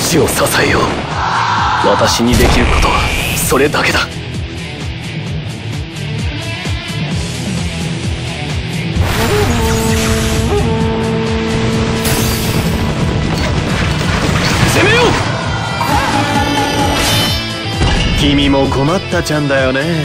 を支えよう。私にできることはそれだけだ。攻めよう。 君も困ったちゃんだよね。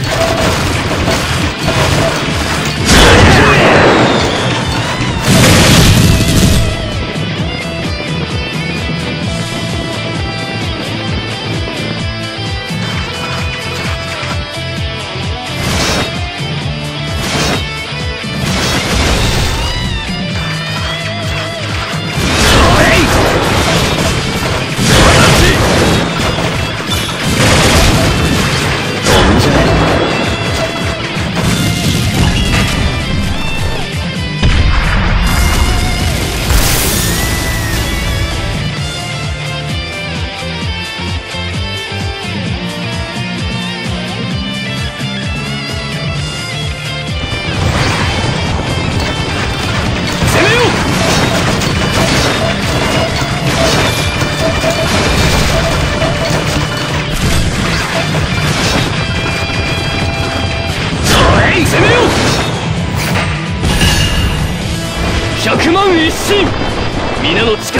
100万一心、皆の力を結集し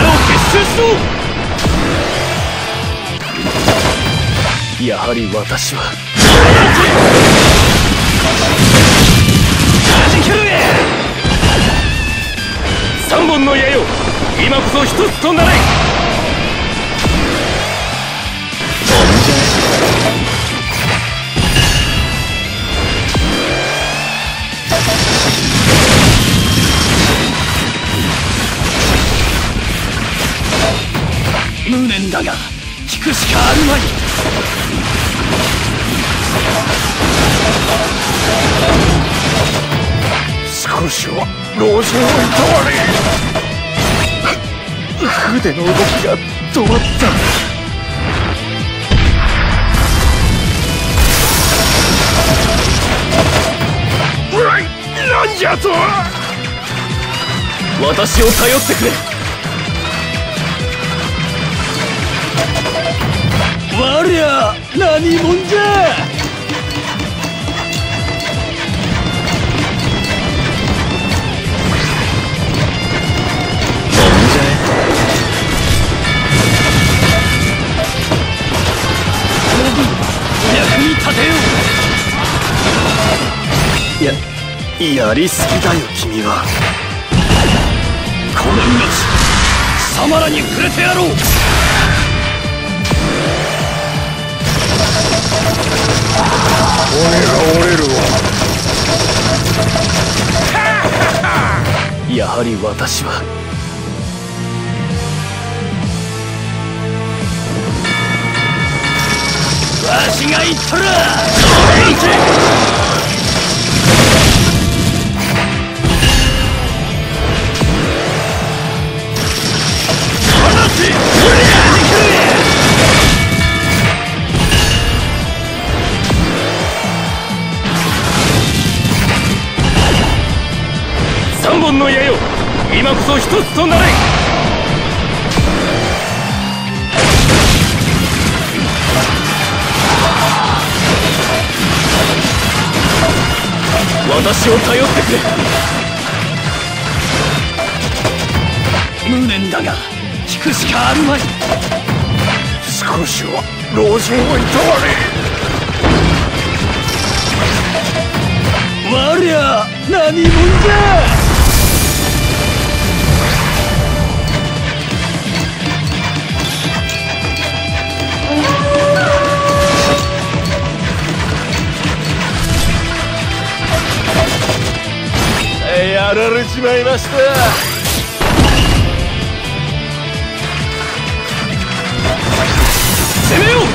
ろ。やはり私は3本の矢よ、今こそ一つとなれ。無念だが聞くしかあるまい。 少しは老人をいたわれ。筆の動きが止まった。なんじゃと。 私を頼ってくれ。我りゃ何者じゃ。役に立てよ。 やりすぎだよ君は。 この命貴様らに触れてやろう。 骨が折れるわ。 やはり私はわしが言ったら3本の矢よ、今こそ一つとなれ。私を頼ってくれ。無念だが聞くしかあるまい。 少しは老人をいたわれ。 我りゃ何者じゃ。 やられちまいました。 攻めよう。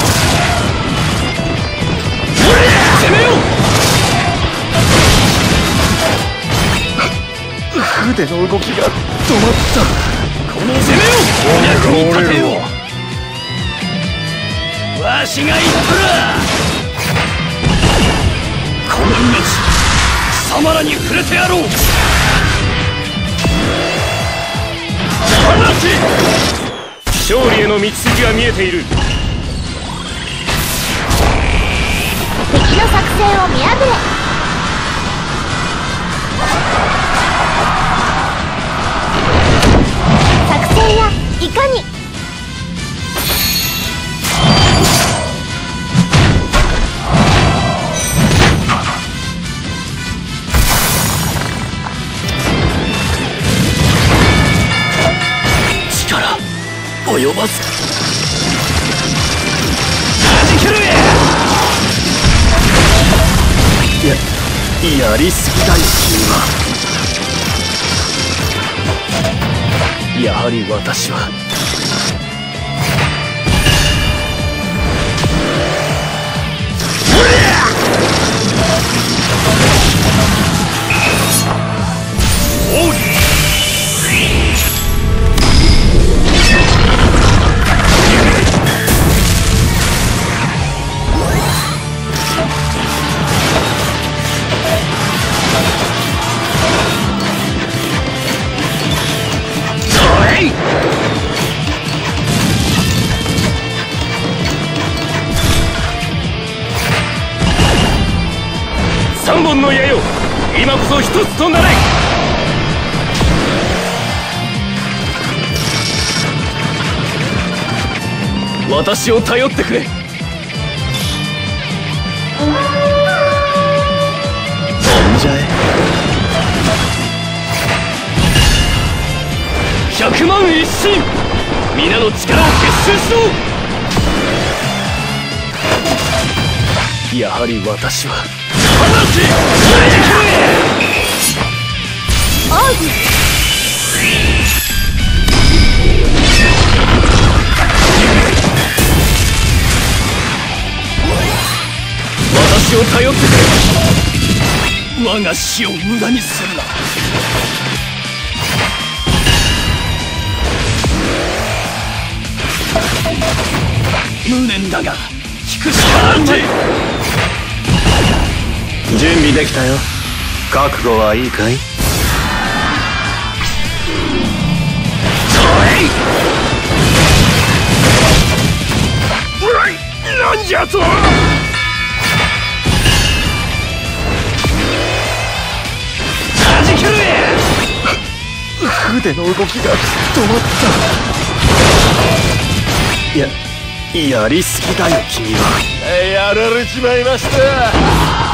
攻めよう。筆の動きが止まった。 この攻めよう。役に立てよう。わしが言ったらこの命貴様らに触れてやろう。勝利へのの道筋が見えている。 敵の作戦を見破れ。作戦やいかに。 力及ばず。弾けるやりすぎだよ君は。やはり私はおう。三本の矢よ、今こそ一つとなれ。私を頼ってくれ。飛んじゃえ。百万一心、皆の力を結集しろ。やはり私は奥義。 私を頼ってくれ。我が死を無駄にするな。無念だが引くしかあるまい。 準備できたよ。覚悟はいいかい？ なんじゃと。弾ける。 筆の動きが止まった。やりすぎだよ君は。 やられちまいました。